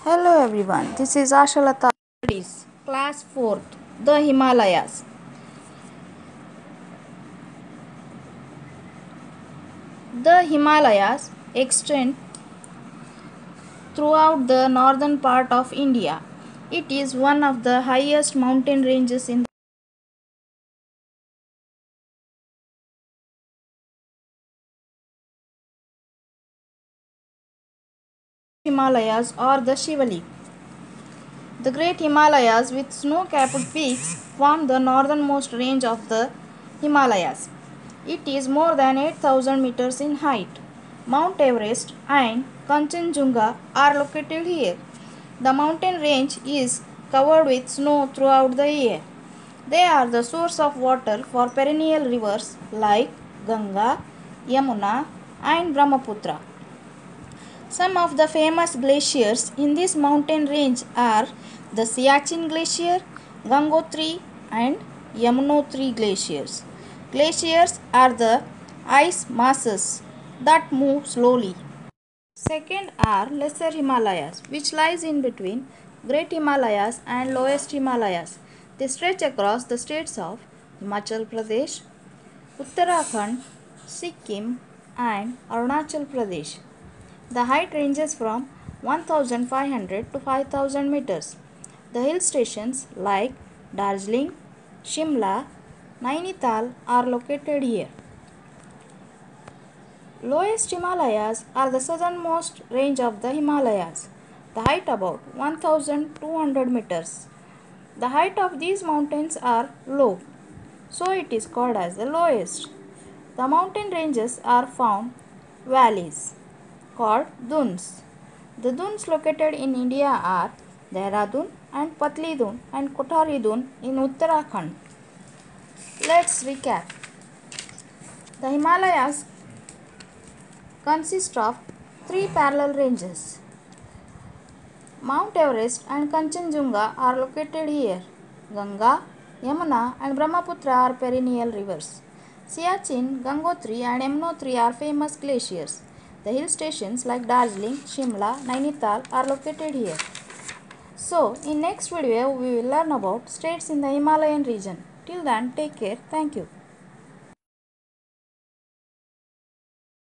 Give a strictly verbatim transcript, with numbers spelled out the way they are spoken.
Hello everyone, this is Ashalata. Studies, Class fourth, The Himalayas. The Himalayas extend throughout the northern part of India. It is one of the highest mountain ranges in the Himalayas or the Shivalik. The Great Himalayas with snow-capped peaks form the northernmost range of the Himalayas. It is more than eight thousand meters in height. Mount Everest and Kanchenjunga are located here. The mountain range is covered with snow throughout the year. They are the source of water for perennial rivers like Ganga, Yamuna, and Brahmaputra. Some of the famous glaciers in this mountain range are the Siachen Glacier, Gangotri, and Yamunotri glaciers. Glaciers are the ice masses that move slowly. Second are Lesser Himalayas, which lies in between Great Himalayas and Lowest Himalayas. They stretch across the states of Himachal Pradesh, Uttarakhand, Sikkim, and Arunachal Pradesh. The height ranges from one thousand five hundred to five thousand meters. The hill stations like Darjeeling, Shimla, Nainital are located here. Lowest Himalayas are the southernmost range of the Himalayas. The height about one thousand two hundred meters. The height of these mountains are low, so it is called as the lowest. The mountain ranges are found valleys called dunes. The dunes located in India are Dehradun and Patli Dun and Kothari Dun in Uttarakhand. Let's recap. The Himalayas consist of three parallel ranges. Mount Everest and Kanchenjunga are located here. Ganga, Yamuna and Brahmaputra are perennial rivers. Siachen, Gangotri and Yamunotri are famous glaciers. The hill stations like Darjeeling, Shimla, Nainital are located here. So, in next video we will learn about states in the Himalayan region. Till then, take care. Thank you.